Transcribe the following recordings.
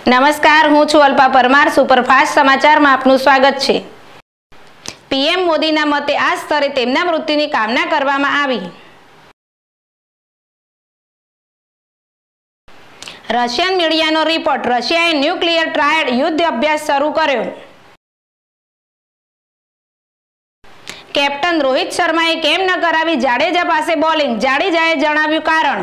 नमस्कार, हूँ छुं अल्पा परमार। सुपरफास्ट समाचार में आपનું स्वागत છે। पीएम मोदीना मते आ स्तरे તેમના મૃત્યુની કામના કરવામાં આવી। રશિયન મીડિયાનો રિપોર્ટ, રશિયાએ ન્યુક્લિયર ટ્રાયડ યુદ્ધ અભ્યાસ શરૂ કર્યો। કેપ્ટન રોહિત શર્માએ કેમ ન કરાવી જાડેજા પાસે બોલિંગ, જાડેજાએ જણાવ્યું કારણ।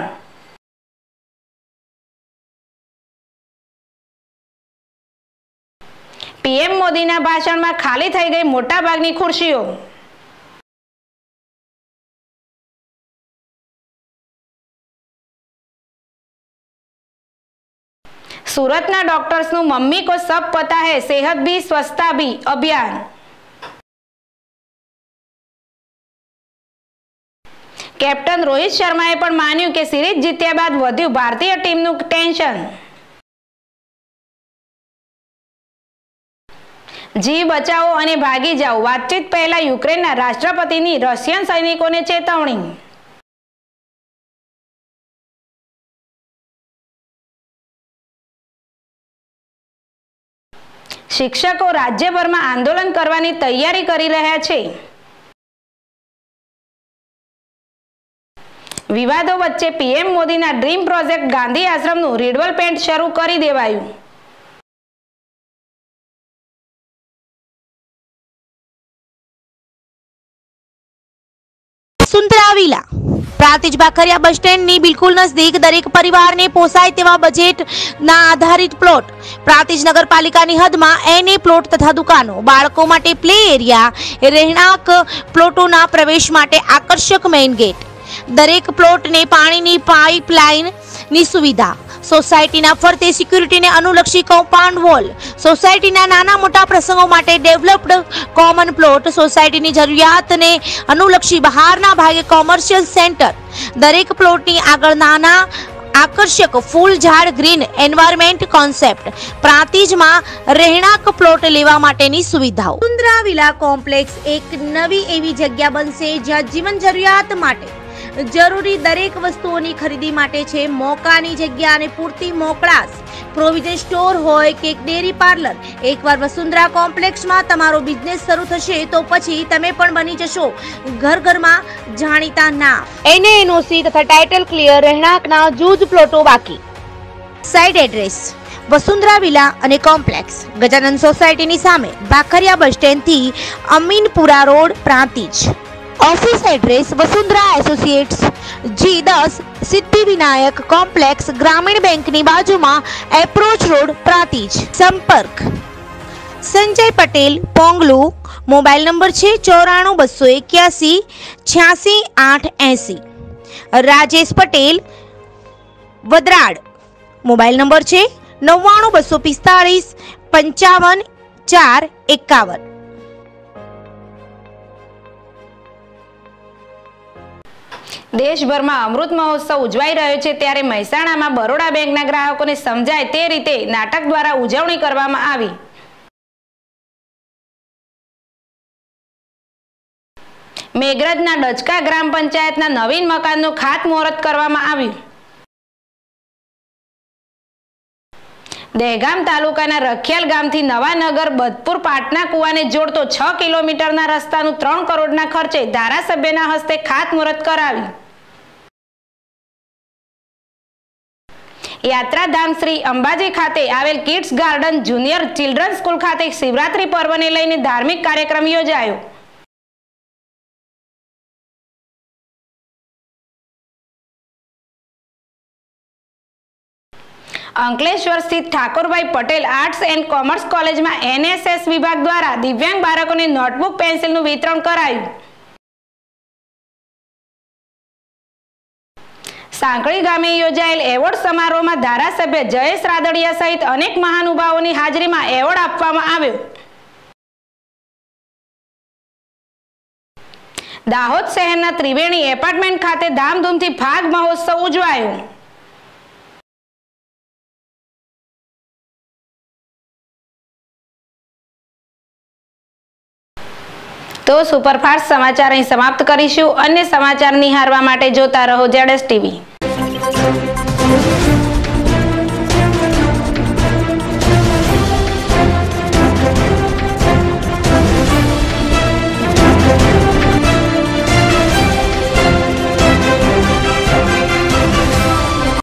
पीएम मोदीना भाषण में खाली थई गई मोटा भागनी खुर्शीओ। सूरतना डॉक्टर्स नु मम्मी को सब पता है, सेहत भी स्वच्छता भी अभियान। कैप्टन रोहित शर्माए पण मान्यु के सीरीज जीत्या बाद वध्यु भारतीय टीम नु टेन्शन। जी बचाओ अने भागी जाओ, बातचीत पहला यूक्रेनना राष्ट्रपतिनी रशियन सैनिकोने चेतवणी। शिक्षको राज्यभर में आंदोलन करवानी तैयारी करी रह्या छे। विवादों वच्चे पीएम मोदीना ड्रीम प्रोजेक्ट गांधी आश्रमनुं रिडवल पेंट शरू करी देवायुं। Vasundhara villa Prantij Bhakhariya bus stand नी बिल्कुल नजदीक दरेक परिवार ने पोसाय तेवा बजेट ना आधारित प्लॉट। प्रांतिज नगरपालिका नी हद में एने प्लॉट तथा दुकानों, बाळको माटे प्ले एरिया, રહેણાંક प्लॉटों प्रवेश माटे आकर्षक मेन गेट, दरेक प्लॉट ने पानी नी पाइपलाइन नी सुविधा, सोसायटी ना फरते सिक्योरिटी ने अनुलक्षी कम्पाउंड वॉल, सोसायटी ना नाना मोटा प्रसंगों माटे डेवलप्ड कॉमन प्लॉट, सोसायटी नी जरूरियात ने अनुलक्षी बहारना भागे कॉमर्शियल सेंटर, दरेक प्लॉट नी आगळ नाना आकर्षक फूल झाड़ ग्रीन एनवायरमेंट कॉन्सेप्ट, प्रांतिज में રહેણાંક प्लॉट लेवा माटेनी सुविधाओं। वसुंधरा विला कॉम्प्लेक्स एक नवी एवी जग्या बनशे ज्यां जीवन जरूरियात माटे जरूरी दरेक वस्तुओनी खरीदी माटे छे मोकानी जग्या अने पूरती मोकळास। प्रोविजन स्टोर होय के डेरी पार्लर, एकवार वसुंधरा कॉम्प्लेक्स में तमारो बिजनेस शरू थशे तो पछी तमे पण बनी जशो घर घर में जाणीता नाम। एनओसी तथा टाइटल क्लियर રહેણાંકના જૂજ પ્લોટો बाकी। साइड एड्रेस वसुंधरा विला अने कॉम्प्लेक्स, गजानन सोसायटी नी सामे, भाखरिया बस स्टेण्ड थी Aminpura road, Prantij. Office address Vasundhara associates G10 Siddhivinayak complex, Gramin bank नी बाजू में, एप्रोच रोड, प्रांतिज। संपर्क संजय पटेल, पोंगलू, मोबाइल नंबर छे 94 281 86 880। राजेश पटेल, वदराड, मोबाइल नंबर छे 99 245 55 451। देशभर में अमृत महोत्सव उजवाई रह्यो छे, त्यारे महेसाणा में बरोड़ा बेंकना ग्राहकोने समजाय ते रीते नाटक द्वारा उजवणी करवामां आवी। मेघरजना डचका ग्राम पंचायतना नवीन मकाननुं खातमुहूर्त करवामां आव्युं। दहेगाम तालुकाना रखियाल गामथी नवानगर बदपुर पाटना कुवाने जोड़तो 6 किलोमीटरना रસ્તાનું 3 કરોડના ખર્ચે ધારાસભ્યના હસ્તે ખાતમુહૂર્ત કરાવ્યું। यात्राधाम श्री अंबाजी खाते आवेल kids garden junior children school खाते शिवरात्रि पर्व ने लईने धार्मिक कार्यक्रम योजायो। अंकलेश्वर स्थित Thakorbhai Patel arts and commerce college में एनएसएस विभाग द्वारा दिव्यांग बाळकोने नोटबुक पेन्सिल वितरण करायुं। सांकळी गामे योजायेल एवोर्ड समारोह में धारासभ्य जयेश रादड़िया सहित अनेक महानुभावोनी हाजरी में एवोर्ड आपवामां आव्यो। दाहोद शहरना त्रिवेणी एपार्टमेंट खाते धामधूमथी फाग महोत्सव उजवायो। तो सुपरफास्ट समाचार અહીં સમાપ્ત કરીશું। अन्य समाचार નિહાળવા માટે જોતા રહો ZS ટીવી।